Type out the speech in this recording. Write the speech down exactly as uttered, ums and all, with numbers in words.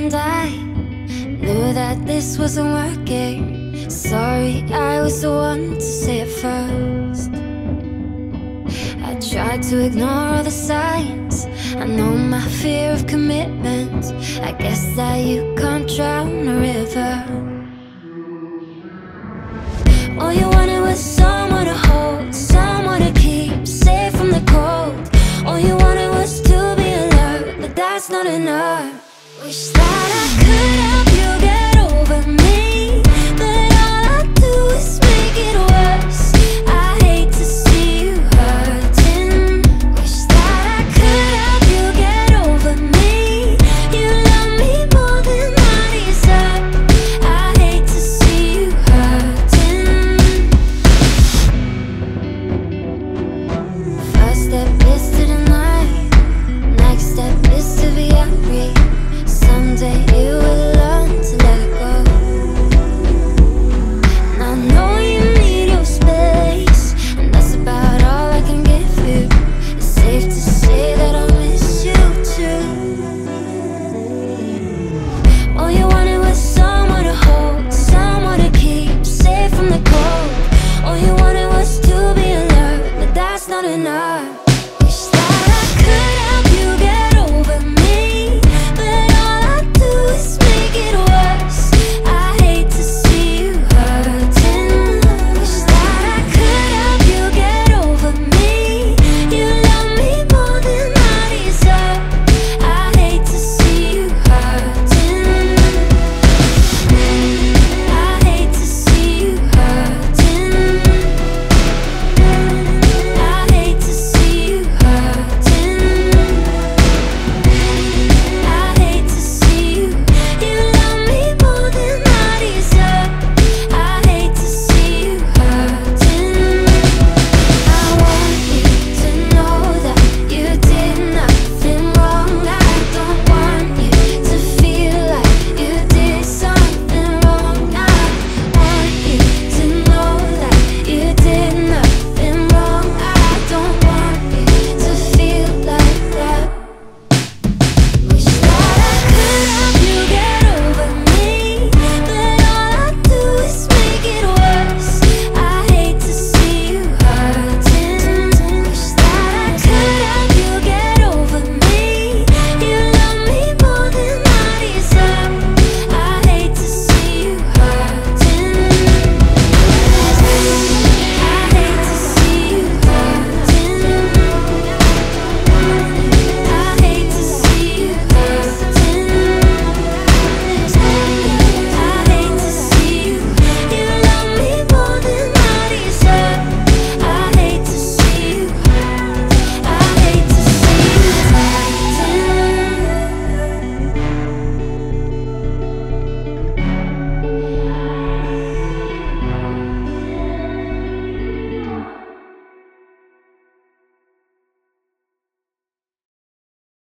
and I knew that this wasn't working. Sorry, I was the one to say it first. I tried to ignore all the signs. I know my fear of commitment. I guess that you can't drown a river. All you wanted was someone to hold, someone to keep safe from the cold. All you wanted was to be alert, but that's not enough. Wish that I could have